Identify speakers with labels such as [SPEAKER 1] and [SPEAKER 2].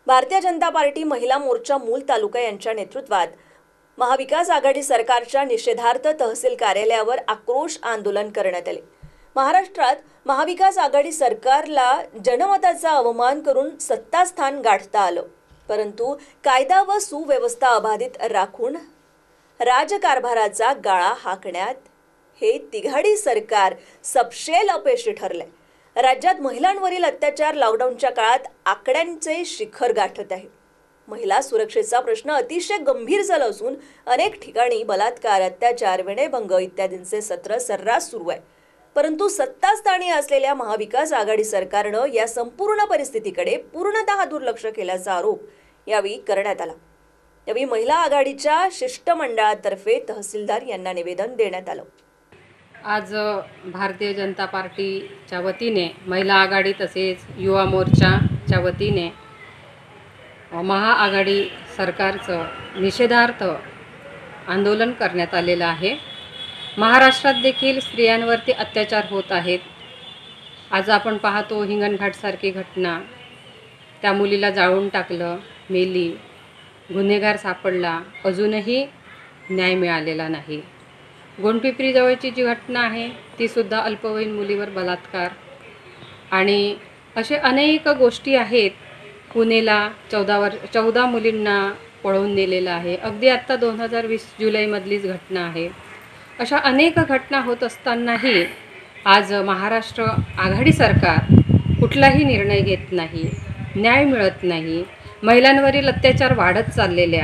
[SPEAKER 1] Bharatiya Janata party महिला मोर्चा मूल तालुका यांच्या नेतृत्वात महाविकास आघाडी सरकारच्या निषेधार्थ तहसील कार्यालयावर आक्रोश आंदोलन करण्यात आले। महाराष्ट्रात महाविकास आघाडी सरकारला जनमताचा अवमान करून सत्तास्थान गाठता आलं, परंतु कायदा व सुव्यवस्था अबाधित राखून राजकारभाराचा गाळा हाकण्यात हे तिघाडी सरकार सपशेल अपयशी ठरले। राज्यात महिलांवरील अत्याचार लॉकडाऊनच्या काळात आकड्यांचे शिखर गाठत आहे। महिला सुरक्षेचा प्रश्न अतिशय गंभीर झाला असून अनेक ठिकाणी बलात्कार, अत्याचार, विनयभंग इत्यादींचे सत्र सर्रास सुरू आहे। परंतु सत्तास्थानी असलेल्या महाविकास आघाडी सरकारनं या संपूर्ण परिस्थितीकडे पूर्णतः दुर्लक्ष केल्याचा आरोप यावेळी करण्यात आला। यावेळी महिला आघाडीच्या शिष्टमंडळातर्फे तहसीलदार यांना निवेदन देण्यात आलं।
[SPEAKER 2] आज भारतीय जनता पार्टीच्या वतीने महिला आघाडी तसेच युवा मोर्चाच्या वतीने महाआघाडी सरकारचं निषेधार्थ आंदोलन करण्यात आलेलं आहे। महाराष्ट्रात देखील स्त्रियांवरती अत्याचार होत आहेत। आज आपण पाहतो हिंगणघाटसारखी घटना, त्या मुलीला जाळून टाकलं, मेली, गुन्हेगार सापडला, अजूनही न्याय मिळालेला नाही। गोंडपिपरी जवळची जी घटना आहे ती सुद्धा अल्पवयीन मुलीवर बलात्कार आणि असे अनेक गोष्टी आहेत। पुणेला 14 मुलींना पळवून नेलेलं आहे। अगदी आत्ता 2020 जुलैमधलीच घटना आहे। अशा अनेक घटना होत असतानाही आज महाराष्ट्र आघाडी सरकार कुठलाही निर्णय घेत नाही, न्याय मिळत नाही, महिलांवरील अत्याचार वाढत चाललेले आहेत।